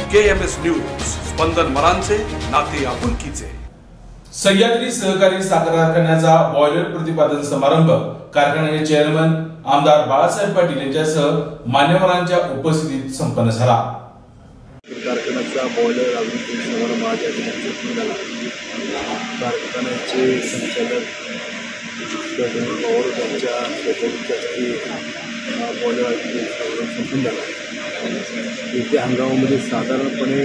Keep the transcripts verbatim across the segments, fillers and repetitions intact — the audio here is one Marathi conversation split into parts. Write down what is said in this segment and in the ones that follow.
के एम एस न्यूज, स्पंदन मरांचे, नाते आपुलकीचे। सह्याद्री सहकारी साखर कारखान्याचा बॉयलर प्रतिपादन समारंभ कारखान्याचे चेअरमन आमदार बाळासाहेब पाटील यांच्यासह मान्यवरांच्या उपस्थितीत संपन्न झाला। कारखान्याचा बॉयलर अभिनंदन समारंभ आज या ठिकाणी संपन्न झाला। कारखान्याचे संचालक पवार यांच्या सहकार्याची बॉयलर अभिनंदन समारंभ संपन्न झाला। येत्या हंगामामध्ये साधारणपणे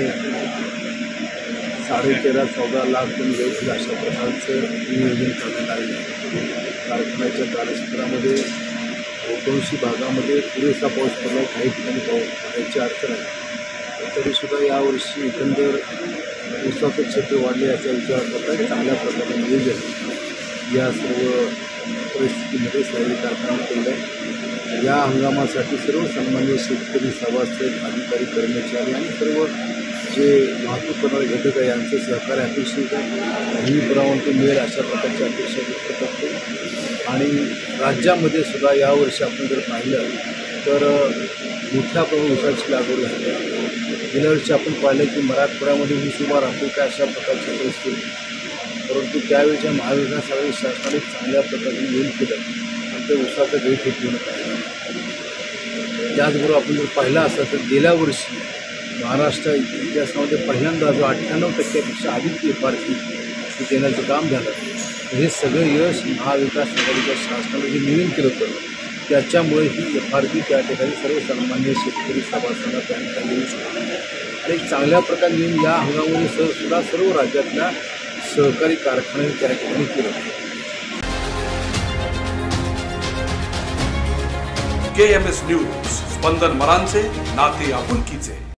साडे तेरा चौदा लाख टन वेळ अशा प्रकारचं नियोजन करण्यात आलेलं आहे। कारखान्याच्या कार्यक्षेत्रामध्ये बहुतांशी भागामध्ये पुरेसा पाऊस पडला, काही ठिकाणी पाऊस पडण्याची अडचण आहे। तरीसुद्धा यावर्षी एकंदर ऊसाचं क्षेत्र वाढले याचा विचार करता चांगल्या प्रकारे नियोजन या सर्व परिस्थितीमध्ये सहकारी कारखाना केलं आहे। या हंगामासाठी सर्व सन्मान्य शेतकरी, सभासद, अधिकारी, कर्मचारी आणि सर्व जे वाहतूक करणारे घटक आहे यांचं सहकार्य अपेक्षित आहे। नेहमी परवानगी मिळेल अशा प्रकारची अपेक्षा व्यक्त करतो। आणि राज्यामध्ये सुद्धा यावर्षी आपण जर पाहिलं तर मोठ्या प्रमाणात ऊसाची लागवड झाली आहे। गेल्या वर्षी आपण पाहिलं की मराठवाड्यामध्ये ऊस उभा राहतो का अशा प्रकारची परिस्थिती, परंतु त्यावेळेच्या महाविकास आघाडी शासनाने चांगल्या प्रकारे नियोजन केलं आणि ते ऊसाचं गैर पूर्ण पाहिलं। त्याचबरोबर आपण जर पाहिलं असं तर गेल्या वर्षी महाराष्ट्र इतिहासामध्ये पहिल्यांदा जो अठ्ठ्याण्णव टक्क्यापेक्षा अधिक एफ आर पी देण्याचं काम झालं, हे सगळं यश महाविकास आघाडीच्या शासनाने जे नियोजन केलं होतं त्याच्यामुळे ही एफ आर पी त्या ठिकाणी सर्वसामान्य शेतकरी, सभासदांना त्या ठिकाणी येऊ शकतो। आणि चांगल्या प्रकारे नियोजन या हंगामामध्ये सर सुद्धा सर्व राज्यातल्या सहकारी कारखान्यांनी त्या ठिकाणी केलं। के एम एस न्यूज, स्पंदन मरांचे, नाते आपुलकीचे।